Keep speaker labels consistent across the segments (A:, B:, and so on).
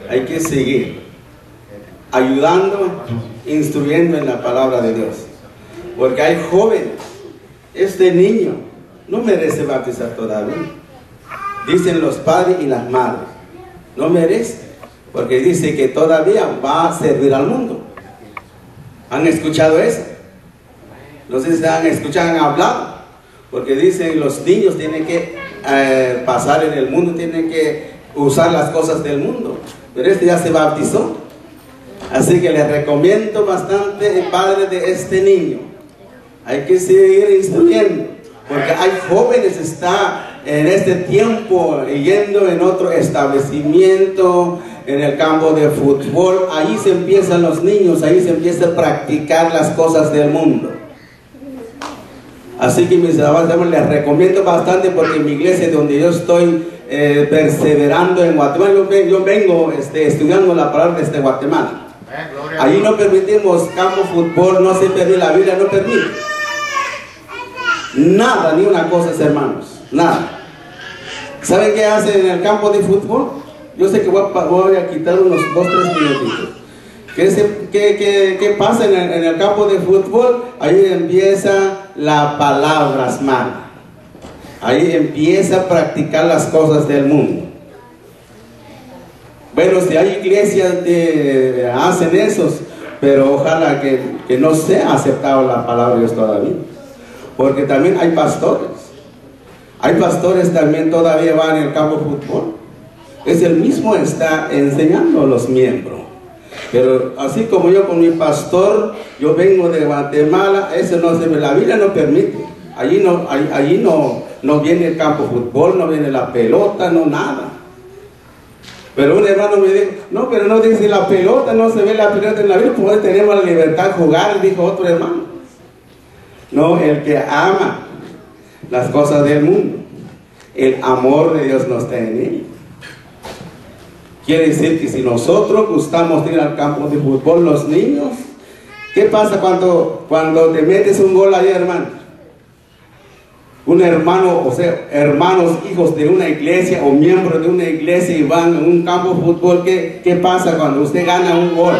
A: hay que seguir ayudando, instruyendo en la palabra de Dios. Porque hay jóvenes, este niño no merece bautizar todavía. Dicen los padres y las madres, no merece, porque dice que todavía va a servir al mundo. ¿Han escuchado eso? No sé si han escuchado, han hablado, porque dicen los niños tienen que pasar en el mundo, tienen que usar las cosas del mundo, pero este ya se bautizó. Así que les recomiendo bastante, el padre de este niño, hay que seguir instruyendo, porque hay jóvenes que están en este tiempo yendo en otro establecimiento, en el campo de fútbol. Ahí se empiezan los niños, ahí se empieza a practicar las cosas del mundo. Así que mis amados, les recomiendo bastante, porque en mi iglesia donde yo estoy perseverando en Guatemala, yo vengo estudiando la palabra desde Guatemala. Allí no permitimos campo fútbol, no se permite, la Biblia no permite nada, ni una cosa, hermanos, nada. ¿Saben qué hacen en el campo de fútbol? Yo sé que voy a quitar unos 2-3 minutitos. ¿Qué pasa en el campo de fútbol? Ahí empieza la palabras malas. Ahí empieza a practicar las cosas del mundo. Bueno, si hay iglesias que hacen esos, pero ojalá que no sea aceptado la palabra de Dios todavía. Porque también hay pastores. Hay pastores también todavía van en el campo de fútbol. Es el mismo, está enseñando a los miembros. Pero así como yo con mi pastor, yo vengo de Guatemala, eso no se ve, la Biblia no permite. Allí no viene el campo de fútbol, no viene la pelota, no nada. Pero un hermano me dijo, no, pero no dice la pelota, no se ve la pelota en la Biblia, pues tenemos la libertad de jugar, dijo otro hermano. No, el que ama las cosas del mundo, el amor de Dios no está en él. Quiere decir que si nosotros gustamos ir al campo de fútbol, los niños, ¿qué pasa cuando te metes un gol ahí, hermano? Un hermano, o sea, hermanos, hijos de una iglesia o miembros de una iglesia y van a un campo de fútbol, ¿qué pasa cuando usted gana un gol?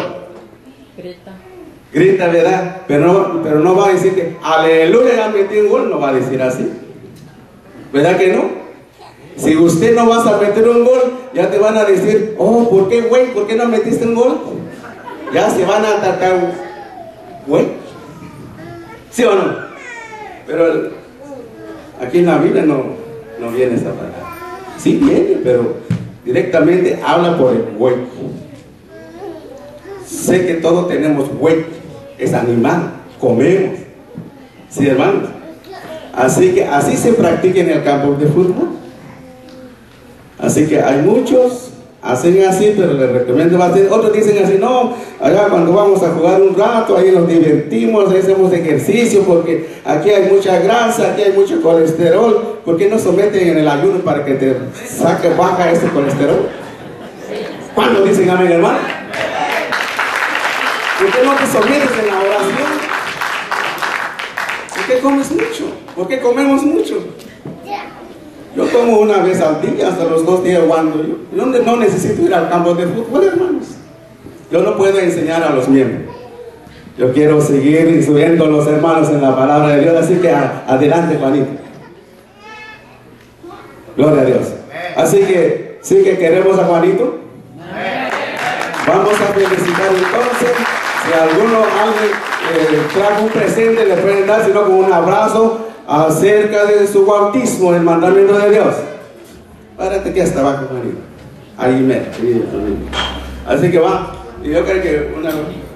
A: Grita, ¿verdad? Pero no va a decir que aleluya, ya metí un gol, no va a decir así. ¿Verdad que no? Si usted no vas a meter un gol, ya te van a decir, oh, ¿por qué, güey? ¿Por qué no metiste un gol? Ya se van a atacar, güey. ¿Sí o no? Pero aquí en la Biblia no viene esa palabra. Sí viene, pero directamente habla por el güey. Sé que todos tenemos güey. Es animal, comemos. ¿Sí, hermanos? Así que así se practica en el campo de fútbol. Así que hay muchos hacen así, pero les recomiendo bastante. Otros dicen así, no, allá cuando vamos a jugar un rato, ahí nos divertimos, ahí hacemos ejercicio, porque aquí hay mucha grasa, aquí hay mucho colesterol. ¿Por qué no someten en el ayuno para que te saque, baja ese colesterol? ¿Cuándo dicen amén, hermano? ¿Por qué no te sometes en la oración? ¿Por qué comes mucho? ¿Por qué comemos mucho? Yo como una vez al día, hasta los 2 días cuando yo no necesito ir al campo de fútbol, hermanos. Yo no puedo enseñar a los miembros. Yo quiero seguir instruyendo a los hermanos en la palabra de Dios, así que adelante, Juanito. Gloria a Dios. Así que, sí que queremos a Juanito. Vamos a felicitar entonces. Si alguien trajo un presente, le pueden dar, sino con un abrazo acerca de su bautismo, el mandamiento de Dios. Párate aquí hasta abajo, Juanito. Ahí mero. Así que va. Y yo creo que una...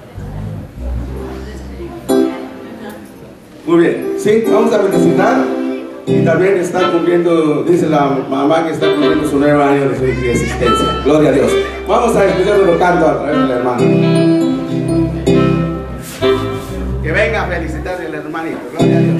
A: Muy bien. Sí, vamos a felicitar. Y también está cumpliendo, dice la mamá, que está cumpliendo su 9 años de su existencia. Gloria a Dios. Vamos a escuchar los cantos a través del hermano. Que venga a felicitar al hermanito. Gloria a Dios.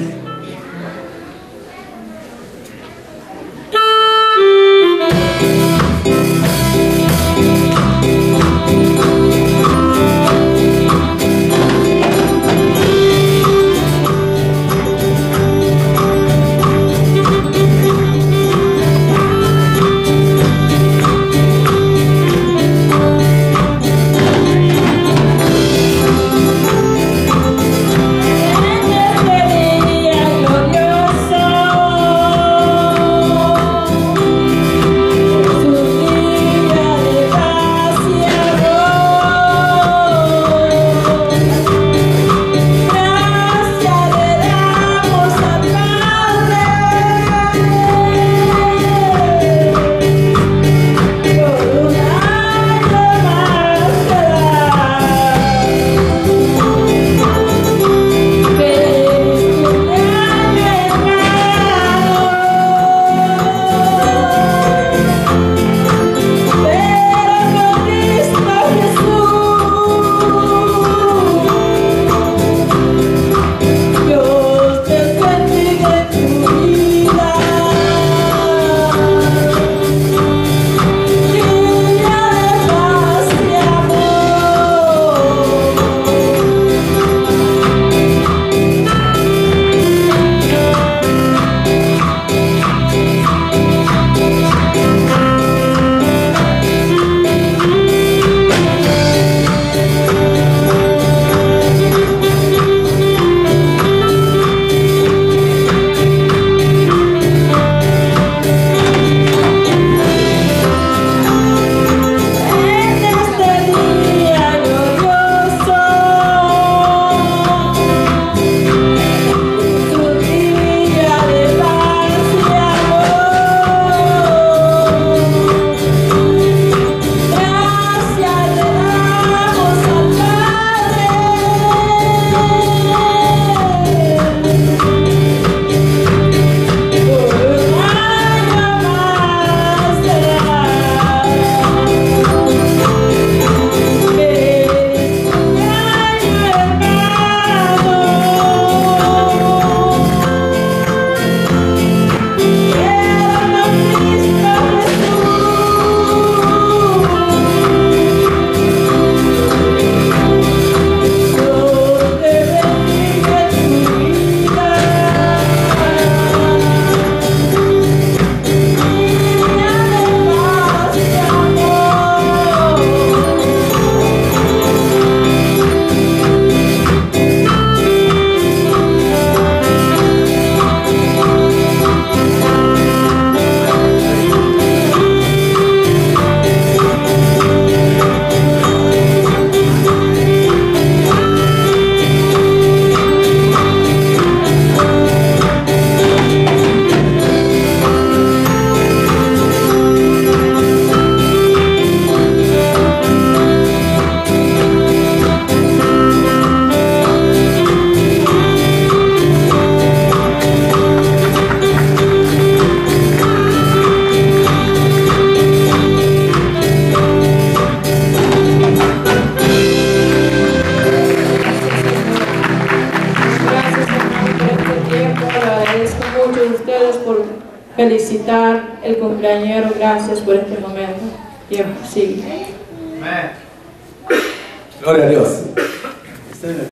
B: felicitar el cumpleañero. Gracias por este momento. Dios sigue.
A: Gloria a Dios.